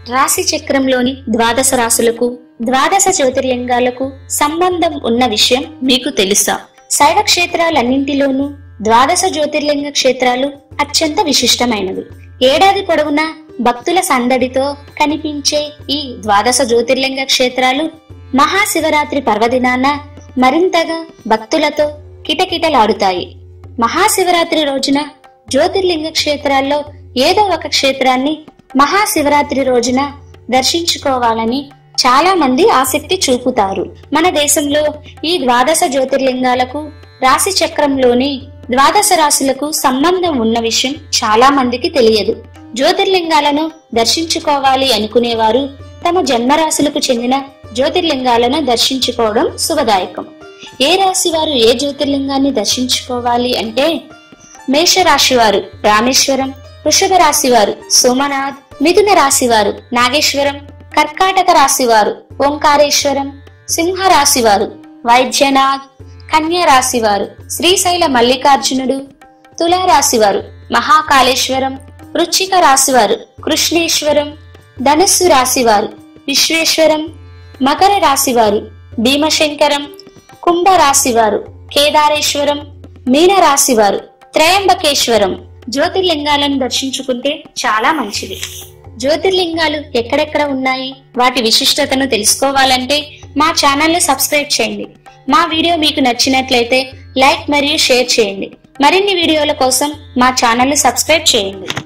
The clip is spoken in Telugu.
రాశి చక్రంలోని ద్వాదశ రాశులకు ద్వాదశ జ్యోతిర్లింగాలకు సంబంధం ఉన్న విషయం మీకు తెలుసా? శైవ క్షేత్రాలన్నింటిలోనూ ద్వాదశ జ్యోతిర్లింగ క్షేత్రాలు అత్యంత విశిష్టమైనవి. ఏడాది పొడవునా భక్తుల సందడితో కనిపించే ఈ ద్వాదశ జ్యోతిర్లింగ క్షేత్రాలు మహాశివరాత్రి పర్వదినాన మరింతగా భక్తులతో కిటకిటలాడుతాయి. మహాశివరాత్రి రోజున జ్యోతిర్లింగ క్షేత్రాల్లో ఏదో ఒక క్షేత్రాన్ని మహాశివరాత్రి రోజున దర్శించుకోవాలని చాలా మంది ఆసక్తి చూపుతారు. మన దేశంలో ఈ ద్వాదశ జ్యోతిర్లింగాలకు రాశి చక్రంలోని ద్వాదశ రాశులకు సంబంధం ఉన్న విషయం చాలా మందికి తెలియదు. జ్యోతిర్లింగాలను దర్శించుకోవాలి అనుకునేవారు తమ జన్మరాశులకు చెందిన జ్యోతిర్లింగాలను దర్శించుకోవడం శుభదాయకం. ఏ రాశి వారు ఏ జ్యోతిర్లింగాన్ని దర్శించుకోవాలి అంటే, మేషరాశి వారు రామేశ్వరం, వృషభ రాశి వారు సోమనాథ్, మిథున రాశి వారు నాగేశ్వరం, కర్కాటక రాశి వారు ఓంకారేశ్వరం, సింహ రాశి వారు వైద్యనాథ్, కన్యా రాశి వారు శ్రీశైల మల్లికార్జునుడు, తులా రాశి వారు మహాకాళేశ్వరం, వృశ్చిక రాశి వారు కృష్ణేశ్వరం, ధనుస్సు రాశి వారు విశ్వేశ్వరం, మకర రాశి వారు భీమశంకరం, కుంభ రాశి వారు కేదారేశ్వరం, మీన రాశి వారు త్రయంబకేశ్వరం. జ్యోతిర్లింగాలను దర్శించుకుంటే చాలా మంచిది. జ్యోతిర్లింగాలు ఎక్కడెక్కడ ఉన్నాయి, వాటి విశిష్టతను తెలుసుకోవాలంటే మా ఛానల్ని సబ్స్క్రైబ్ చేయండి. మా వీడియో మీకు నచ్చినట్లయితే లైక్ మరియు షేర్ చేయండి. మరిన్ని వీడియోల కోసం మా ఛానల్ని సబ్స్క్రైబ్ చేయండి.